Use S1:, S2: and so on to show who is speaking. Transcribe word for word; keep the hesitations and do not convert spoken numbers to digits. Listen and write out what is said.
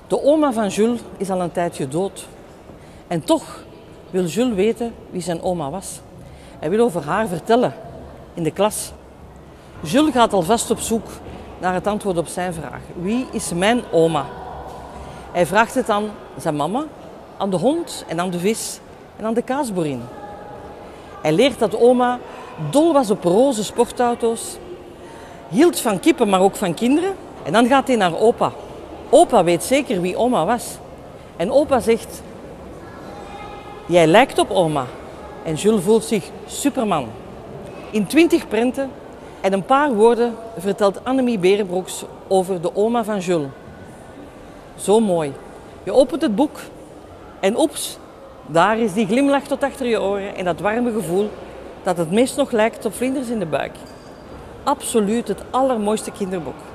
S1: De oma van Jules is al een tijdje dood. En toch wil Jules weten wie zijn oma was. Hij wil over haar vertellen in de klas. Jules gaat alvast op zoek naar het antwoord op zijn vraag. Wie is mijn oma? Hij vraagt het aan zijn mama, aan de hond en aan de vis en aan de kaasboerin. Hij leert dat oma dol was op roze sportauto's, hield van kippen, maar ook van kinderen. En dan gaat hij naar opa. Opa weet zeker wie oma was. En opa zegt, jij lijkt op oma. En Jules voelt zich Superman. In twintig prenten en een paar woorden vertelt Annemie Berenbroeks over de oma van Jules. Zo mooi. Je opent het boek en oeps, daar is die glimlach tot achter je oren en dat warme gevoel dat het meest nog lijkt op vlinders in de buik. Absoluut het allermooiste kinderboek.